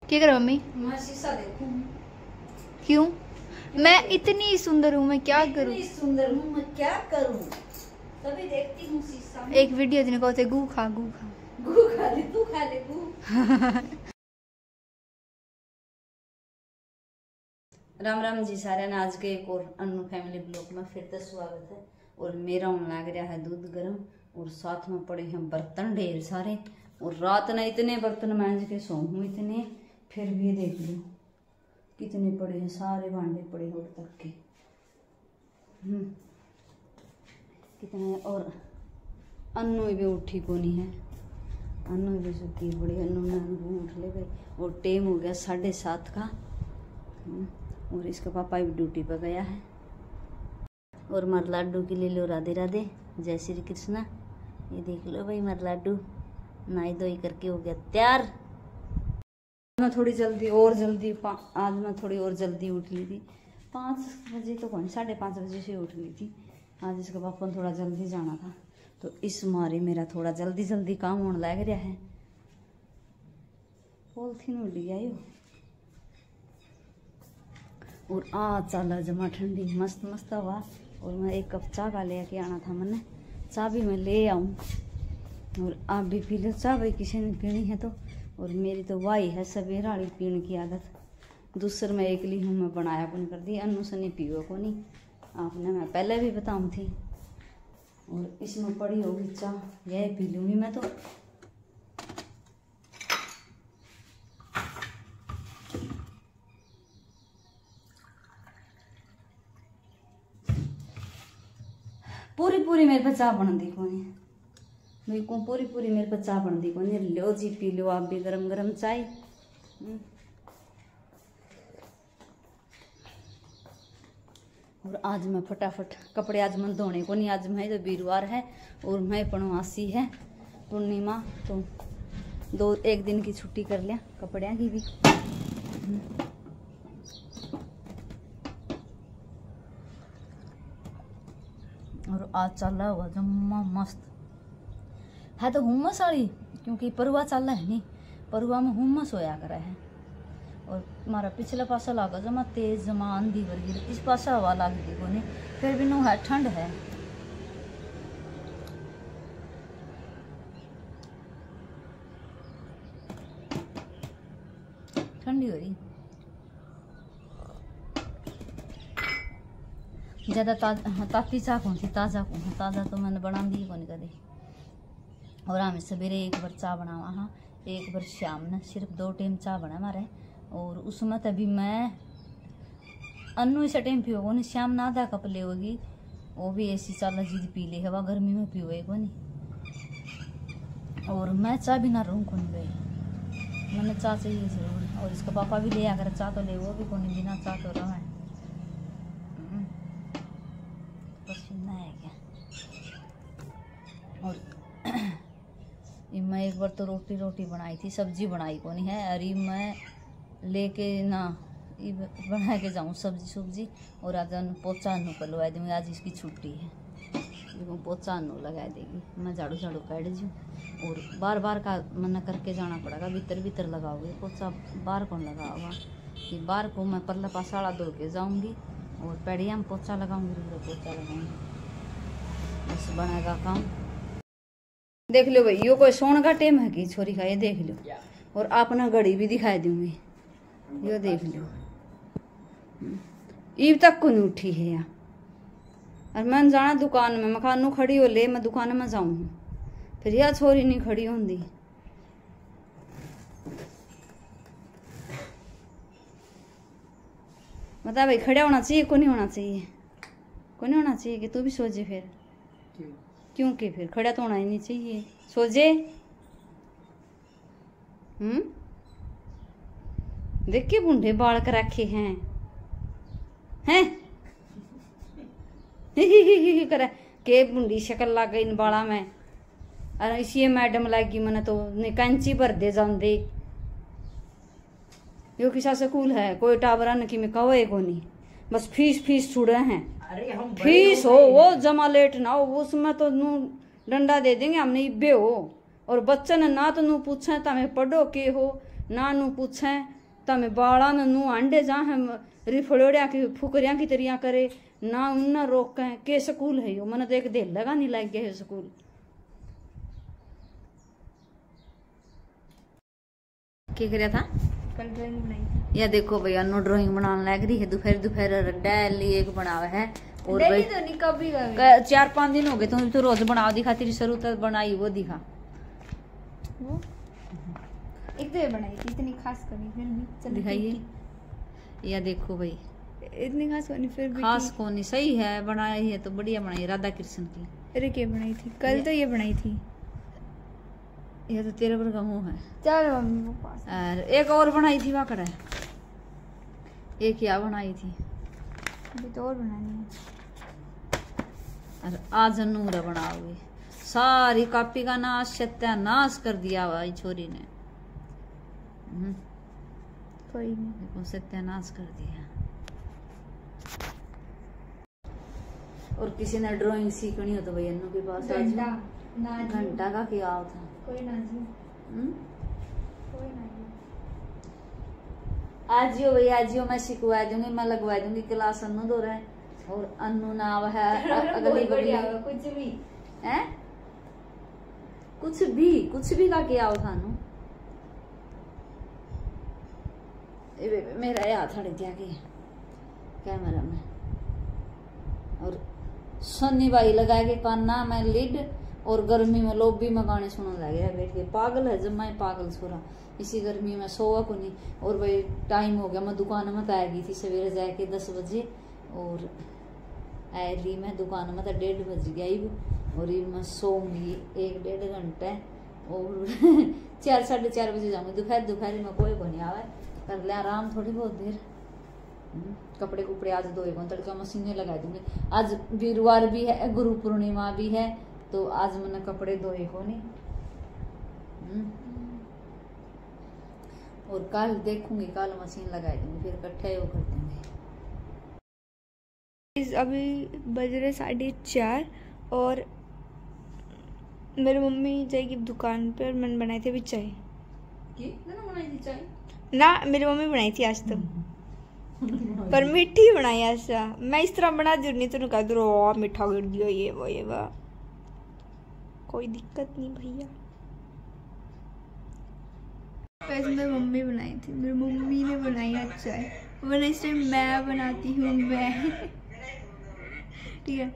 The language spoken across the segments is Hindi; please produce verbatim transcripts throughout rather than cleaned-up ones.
क्या कर मम्मी? मैं शीशा देखूं। क्यों? मैं इतनी सुंदर हूँ, मैं क्या करूँ? इतनी सुंदर हूँ, मैं क्या करूँ? तभी देखती हूँ शीशा में। एक वीडियो जिन्हें कहते गू खा गू खा गू खा ले, तू खा ले गू। राम राम जी सारे ने आज के एक और अन्नू फैमिली ब्लॉग में फिर से स्वागत है। और मेरा होने लग रहा है दूध गर्म और साथ में पड़े हैं बर्तन ढेर सारे। और रात ने इतने बर्तन मांझ के सो हूँ इतने, फिर भी देख लो कितने पड़े हैं, सारे भांडे पड़े होड़ तक के हम्म कितने। और अन्नू भी उठी को नहीं है, अन्नू भी सुती पड़ी। अन्नू ने उठ ले गए और टाइम हो गया साढ़े सात का। और इसका पापा भी ड्यूटी पर गया है। और मर लाडू के लिए लो राधे राधे, जय श्री कृष्णा। ये देख लो भाई मर लाडू नाई धोई करके हो गया तैयार। मैं थोड़ी जल्दी और जल्दी आज मैं थोड़ी और जल्दी उठ ली थी, पाँच बजे तो कौन साढ़े पाँच बजे से उठ ली थी। आज इसके पापा ने थोड़ा जल्दी जाना था तो इस मारे मेरा थोड़ा जल्दी जल्दी काम होने लग रहा है। पॉलिथीन उड़ गया यो। और आज चला जमा ठंडी मस्त मस्त हवा। और मैं एक कप चाय का लेके आना था, मैंने चाय भी मैं ले आऊँ और आप भी पी लो चाय भाई, किसी ने पीनी है तो। और मेरी तो वाही है सवेरा वाली पीने की आदत। दूसर मैं एक ली हूँ, मैं बनाया कौन कर दी, अन्नू से नहीं पियो को नहीं, आपने मैं पहले भी बताऊँ थी। और इसमें पड़ी होगी चाय, यह पी लूँगी मैं तो। पूरी पूरी मेरे पे चाय बन दी कोनी, मेरे को पूरी पूरी मेरे पे चाय बन दी कोनी। लो जी पी लो आप भी गरम गरम चाय। और आज मैं फटाफट कपड़े आज मैं धोने को नहीं, आज मैं तो वीरवार है और मैं पणवासी है पूर्णिमा, तो दो एक दिन की छुट्टी कर लिया कपड़े की भी। और आज चल रहा हुआ जम्मा मस्त है तो हुम्मस वाली, क्योंकि परुआ चल रहा है नहीं, परुआ में हुम्मस होया करे है। और हमारा पिछला पासा लगा जमा तेज जमा आंधी वर्गी, इस पासा हवा लगती को नहीं, फिर भी नो है ठंड है। ठंडी हो रही ज्यादा ताजा ताती चाह कौन सी ताज़ा कौन ताज़ा तो मैंने बना दी कौन कदे। और हमें सवेरे एक बार चाय बनावा, हाँ एक बार शाम ने, सिर्फ दो टाइम चाय बना हमारे। और उसमें तभी मैं अन्नू इस टाइम पियो को नहीं, शाम ना आधा कप ले होगी, वो भी ऐसी चाला जीद पी ले हवा गर्मी में पियो को नहीं। और मैं चाय बिना रहूँ कौन भाई, मैंने चाय चाहिए जरूर। और इसका पापा भी ले आकर चाय तो ले, वो भी कौन बिना चाय तो रहा है। पसीना है क्या। और मैं एक बार तो रोटी रोटी बनाई थी, सब्जी बनाई को नहीं है। अरे मैं लेके ना बना के जाऊँ सब्जी सब्जी। और आज पोचा अन्नू को लगा दूँगी, आज इसकी छुट्टी है, देखो पोचा अन्नू लगा देगी, मैं झाड़ू झाड़ू काट दूँ। और बार बार का मना करके जाना पड़ेगा, भीतर भीतर लगाओगे पोचा, बार कौन लगा होगा कि बार को मैं पल्ला पसाड़ा धो के जाऊँगी और पेड़िया में पोचा लगाऊंगी, पोचा लगाऊंगी, बस बनेगा काम। देख लो भाई यो कोई सोने का टाइम है कि छोरी का, ये देख लो। और अपना घड़ी भी दिखाई दूंगी, यो देख लो ईब तक को नहीं उठी है यार। और मैं जाना दुकान में, मैं खानू खड़ी हो ले, मैं दुकान में जाऊँ, फिर यह छोरी नहीं खड़ी होंगी। बता भाई खड़ा होना चाहिए को नहीं होना चाहिए, को नहीं होना चाहिए कि तू भी सोचे फिर क्यों? क्योंकि फिर खड़ा तो होना ही नहीं चाहिए, सोचे। हम्म देखिए बूढ़े बाल कर रखे हैं हैं करे के बूढ़ी शक्ल लग गई इन बाला में। अरे इसी मैडम लगी मैंने तो कैंची भर दे जाते। यो किसा स्कूल है, कोई टाबरन की में कवे को नहीं, बस फीस फीस छुड़ रहे हैं। अरे हम फीस हो वो जमा लेट ना हो, उसमें तो नू डंडा दे देंगे हमने इब्बे हो। और बच्चन ना तो नू पूछे तमें पढ़ो के हो, नानू पूछे तमे बाड़ा नू आंडे जा हम रिफड़ोड़िया की फुकरिया की तरिया करे ना उन रोके के स्कूल है यो मन देख दे लगा नहीं लग गया है स्कूल। क्या कर रहा था? कल ड्राइंग बनाई। या देखो भैया अनु ड्राइंग बनाने लग रही है। दोपहर दोपहर डेली एक बनावा है और भाई तो नहीं कभी कभी चार पांच दिन हो गए तुम तो रोज बनाओ दिखा तेरी शुरू तक बनाई वो दिखा वो एक तो ये बनाई थी इतनी खास करी फिर भी चल दिखाइए। या देखो भाई इतनी खास बनी फिर भी खास कौन नहीं सही है बनाई है तो बढ़िया बनाई राधा कृष्ण की। अरे क्या बनाई थी कल तो ये बनाई थी। यह तो तेरे पर का मुंह है। चल मम्मी वो पास और एक और बनाई थी वाकड़ है एक क्या बनाई थी अभी तो और बनानी है। और आज नूरा बनाओगे सारी कॉपी का नाश सत्यानाश कर दिया हुआ छोरी ने। कोई नहीं देखो सत्यानाश कर दिया। और किसी ने ड्राइंग सीखनी हो तो भैया अन्नू के पास घंटा घंटा का क्या था कोई ना जी कोई ना जी आजियो भैया आजियो मैं सिखवा दूंगी मैं लगवा दूंगी क्लास अन्नू दो रहे और अन्नू नाम है अगली बड़ी कुछ भी है कुछ भी कुछ भी का क्या हो थानू मेरा हाथ हट गया कि कैमरा में और सन्नी बाई लगा के काना में लिड और गर्मी में लोबी में गाने सुनने लगे बैठ के पागल है जब मैं पागल छोरा इसी गर्मी में सोवा को नहीं। और भाई टाइम हो गया मैं दुकान में तो आ गई थी सवेरे जाके दस बजे और आई मैं दुकान में तो डेढ़ बज गया और ये मैं सोऊंगी एक डेढ़ घंटे और चार साढ़े चार बजे जाऊंगी दोपहर दोपहर में कोई को नहीं आवे कर ले आराम थोड़ी बहुत देर। कपड़े कुपड़े आज धोए को तड़का मशीनें लगा दूंगी। आज वीरवार भी है गुरु पूर्णिमा भी है तो आज मैंने कपड़े धोए को नहीं और कल देखूंगी कल मशीन लगा दूंगी फिर इकट्ठे वो कर देंगे। अभी बज रहे साढ़े चार और मेरी मम्मी जाएगी दुकान पे और मैंने बनाई थी अभी चाय। बनाई थी चाय ना मेरी मम्मी बनाई थी आज तो पर मीठी बनाई आज। मैं इस तरह बना दी नहीं तो कह दो मीठा गिर दियो ये वो ये वो कोई दिक्कत नहीं भैया। वैसे मेरी मम्मी बनाई थी मेरी मम्मी ने बनाई आज चाय वरना इस टाइम मैं बनाती हूँ मैं ठीक है।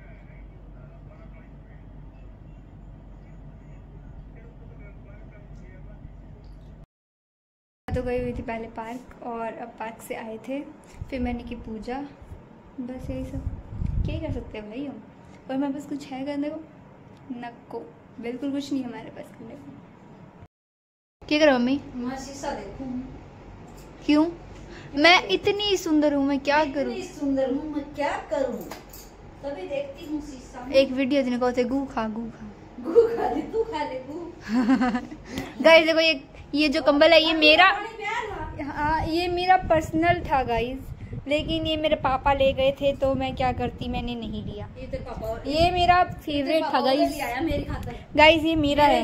तो गई हुई थी पहले पार्क और अब पार्क से आए थे फिर मैंने की पूजा बस यही सब क्या ही कर सकते हैं भाई हम। और हमारे पास कुछ है करने को नको बिल्कुल कुछ नहीं हमारे पास करने को। क्या करो मम्मी? मैं शीशा देखूं क्यों? मैं इतनी सुंदर हूँ मैं क्या करूँ? इतनी सुंदर हूँ मैं क्या करूँ तभी देखती हूँ शीशा में। एक वीडियो जिन्हें कहते गू खा गू खा गू खा ले तू खा ले गू। गाइस देखो ये ये जो कंबल है ये मेरा हाँ ये मेरा पर्सनल था गाइस लेकिन ये मेरे पापा ले गए थे तो मैं क्या करती मैंने नहीं लिया। ये तो पापा ये मेरा फेवरेट था गाइस गाइस ये मेरा है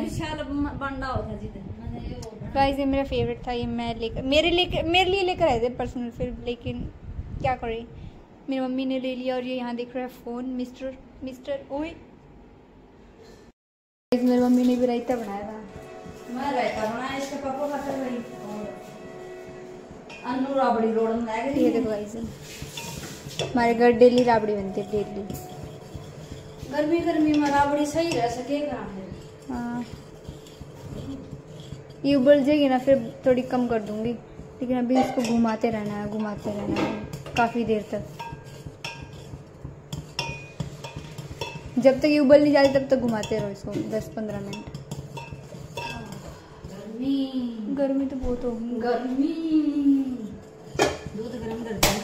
गाइस ये मेरा फेवरेट था ये मैं लेकर मेरे लेकर मेरे लिए लेकर आए थे पर्सनल फिर लेकिन क्या करें मेरी मम्मी ने ले लिया और ये यहाँ देख रहा है फोन मिस्टर मिस्टर ओए मेरी मम्मी ने भी रायता बनाया था। मैं रायता बनाया इसके पापा का कर रही और अन्नू राबड़ी रोड में लग रही है। देखो गाइस हमारे घर डेली राबड़ी बनती है डेली। गर्मी गर्मी में राबड़ी सही रह सकेगा। हाँ ये उबल जाएगी ना फिर थोड़ी कम कर दूंगी लेकिन अभी इसको घुमाते रहना है घुमाते रहना है काफ़ी देर तक जब तक ये उबल नहीं जाती तब तक घुमाते रहो इसको दस पंद्रह मिनट। गर्मी गर्मी तो बहुत होगी गर्मी दूध गर्म कर दो।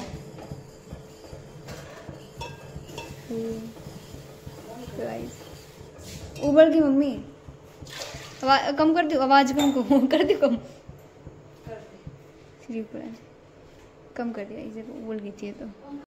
उबल की मम्मी आवाज कम कर दो आवाज कम कम कर दो कम कर दे कम कर दिया इसे उबल गई थी तो।